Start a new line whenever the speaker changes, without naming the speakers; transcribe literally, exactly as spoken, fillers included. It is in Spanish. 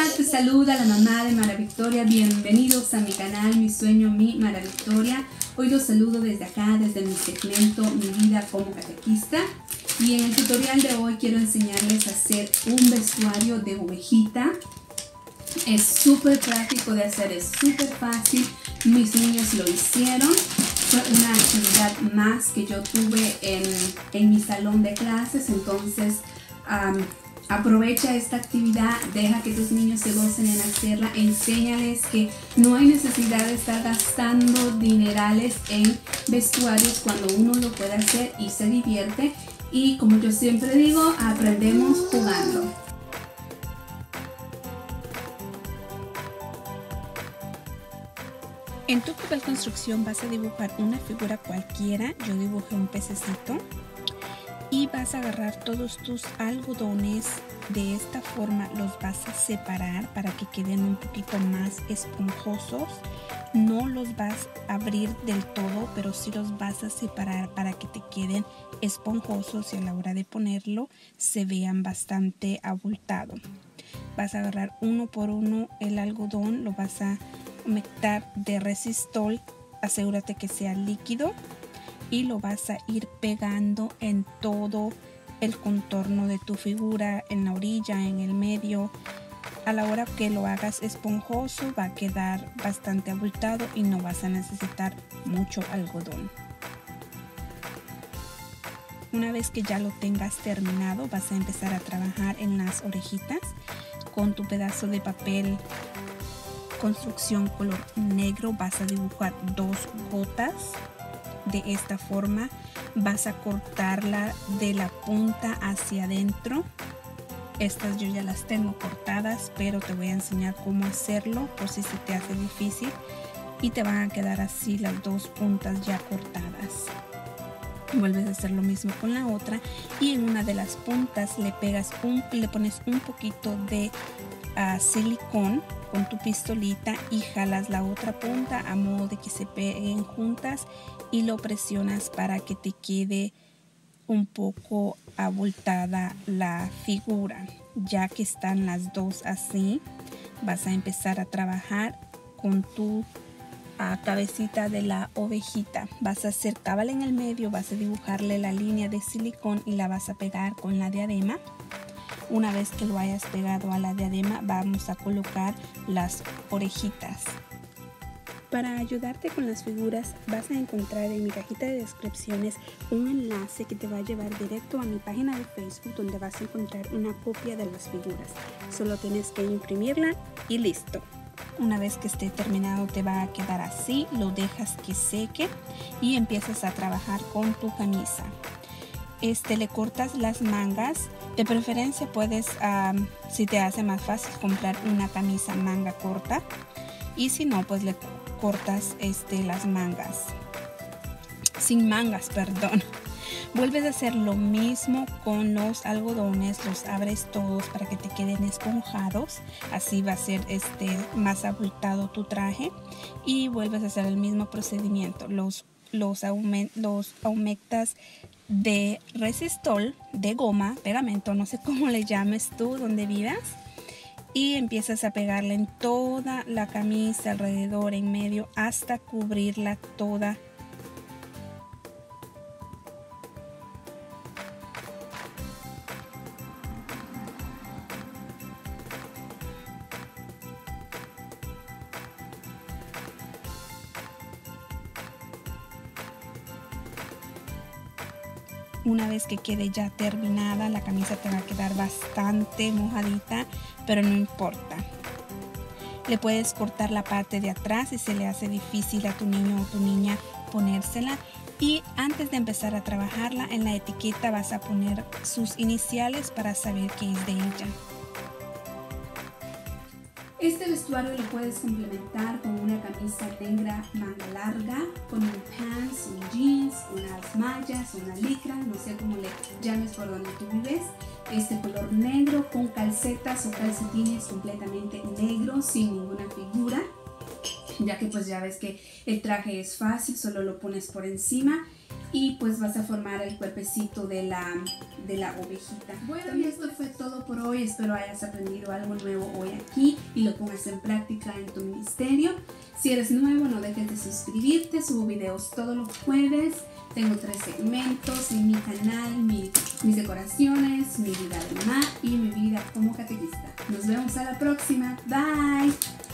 Hola, te saluda la mamá de Mara Victoria. Bienvenidos a mi canal, mi sueño, mi Mara Victoria. Hoy los saludo desde acá, desde mi segmento Mi vida como catequista. Y en el tutorial de hoy quiero enseñarles a hacer un vestuario de ovejita. Es súper práctico de hacer, es súper fácil. Mis niños lo hicieron. Fue una actividad más que yo tuve en, en mi salón de clases. Entonces, um, aprovecha esta actividad, deja que tus niños se gocen en hacerla, enséñales que no hay necesidad de estar gastando dinerales en vestuarios cuando uno lo puede hacer y se divierte. Y como yo siempre digo, aprendemos jugando.
En tu papel construcción vas a dibujar una figura cualquiera. Yo dibujé un pececito. Y vas a agarrar todos tus algodones, de esta forma los vas a separar para que queden un poquito más esponjosos. No los vas a abrir del todo, pero sí los vas a separar para que te queden esponjosos y a la hora de ponerlo se vean bastante abultado. Vas a agarrar uno por uno el algodón, lo vas a humectar de resistol, asegúrate que sea líquido. Y lo vas a ir pegando en todo el contorno de tu figura, en la orilla, en el medio. A la hora que lo hagas esponjoso va a quedar bastante abultado y no vas a necesitar mucho algodón. Una vez que ya lo tengas terminado, vas a empezar a trabajar en las orejitas. Con tu pedazo de papel construcción color negro vas a dibujar dos gotas. De esta forma vas a cortarla de la punta hacia adentro. Estas yo ya las tengo cortadas, pero te voy a enseñar cómo hacerlo por si se te hace difícil. Y te van a quedar así las dos puntas ya cortadas. Vuelves a hacer lo mismo con la otra y en una de las puntas le pegas un, le pones un poquito de uh, silicón con tu pistolita y jalas la otra punta a modo de que se peguen juntas y lo presionas para que te quede un poco abultada la figura. Ya que están las dos así, vas a empezar a trabajar con tu a cabecita de la ovejita. Vas a hacer cabal en el medio, vas a dibujarle la línea de silicón y la vas a pegar con la diadema. Una vez que lo hayas pegado a la diadema, vamos a colocar las orejitas. Para ayudarte con las figuras, vas a encontrar en mi cajita de descripciones un enlace que te va a llevar directo a mi página de Facebook, donde vas a encontrar una copia de las figuras. Solo tienes que imprimirla y listo. Una vez que esté terminado te va a quedar así, lo dejas que seque y empiezas a trabajar con tu camisa. Este, le cortas las mangas, de preferencia puedes, um, si te hace más fácil, comprar una camisa manga corta y si no, pues le cortas este, las mangas, sin mangas, perdón. Vuelves a hacer lo mismo con los algodones, los abres todos para que te queden esponjados, así va a ser este, más abultado tu traje y vuelves a hacer el mismo procedimiento, los, los, aument, los aumentas de resistol, de goma, pegamento, no sé cómo le llames tú donde vivas, y empiezas a pegarla en toda la camisa, alrededor, en medio, hasta cubrirla toda. Una vez que quede ya terminada, la camisa te va a quedar bastante mojadita, pero no importa. Le puedes cortar la parte de atrás si se le hace difícil a tu niño o tu niña ponérsela. Y antes de empezar a trabajarla, en la etiqueta vas a poner sus iniciales para saber que es de ella.
Este vestuario lo puedes complementar con una camisa negra manga larga, con un pants, un jeans, unas mallas, una licra, no sé cómo le llames por donde tú vives. Este color negro con calcetas o calcetines completamente negros, sin ninguna figura, ya que pues ya ves que el traje es fácil, solo lo pones por encima. y pues vas a formar el cuerpecito de la, de la ovejita. Bueno, y esto fue todo por hoy. Espero hayas aprendido algo nuevo hoy aquí y lo pongas en práctica en tu ministerio. Si eres nuevo, no dejes de suscribirte. Subo videos todos los jueves. Tengo tres segmentos en mi canal: mi, mis decoraciones, mi vida de mamá y mi vida como catequista. Nos vemos a la próxima. Bye.